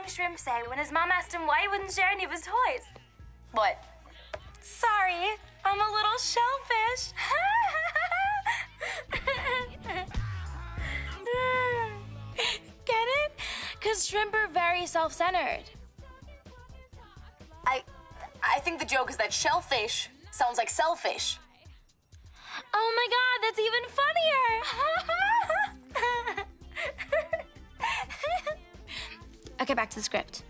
Shrimp say when his mom asked him why he wouldn't share any of his toys? What? Sorry, I'm a little shellfish. Get it? Because shrimp are very self-centered. I think the joke is that shellfish sounds like selfish. Oh my God, that's even funnier. Okay, back to the script.